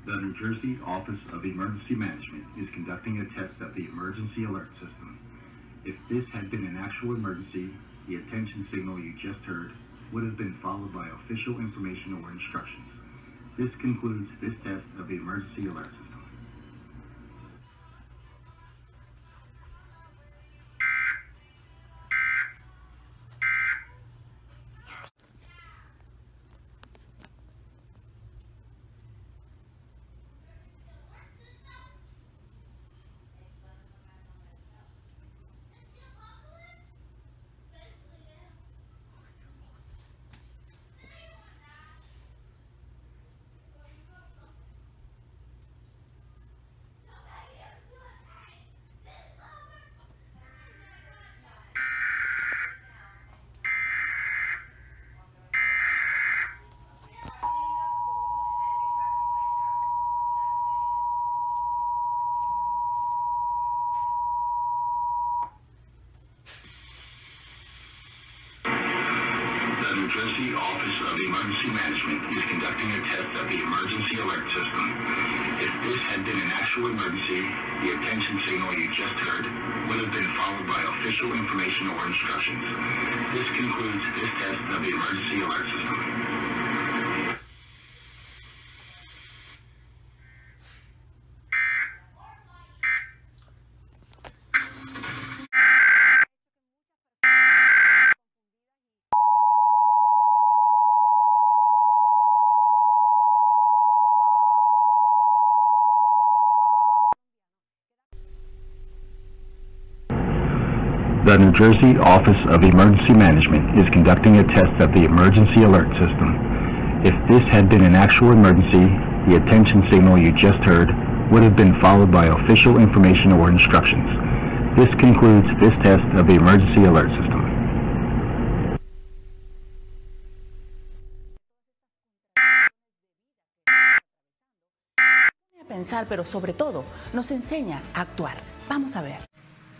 The New Jersey Office of Emergency Management is conducting a test of the emergency alert system. If this had been an actual emergency, the attention signal you just heard would have been followed by official information or instructions. This concludes this test of the emergency alert system. The New Jersey Office of Emergency Management is conducting a test of the emergency alert system. If this had been an actual emergency, the attention signal you just heard would have been followed by official information or instructions. This concludes this test of the emergency alert system. The New Jersey Office of Emergency Management is conducting a test of the emergency alert system. If this had been an actual emergency, the attention signal you just heard would have been followed by official information or instructions. This concludes this test of the emergency alert system. Pensar, pero sobre todo nos enseña a actuar. Vamos a ver.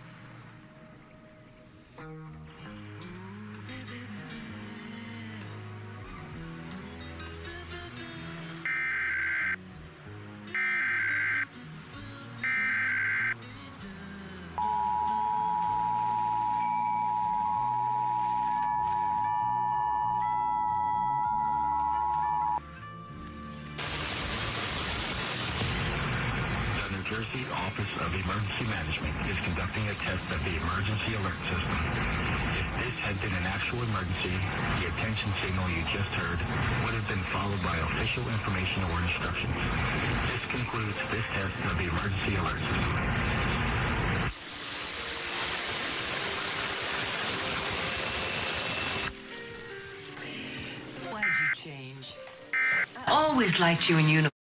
The New Jersey Office of Emergency Management is conducting a test of the emergency alert system. If this had been an actual emergency, the attention signal you just heard would have been followed by official information or instructions. This concludes this test of the emergency alert system. Why'd you change? I always liked you in uniform.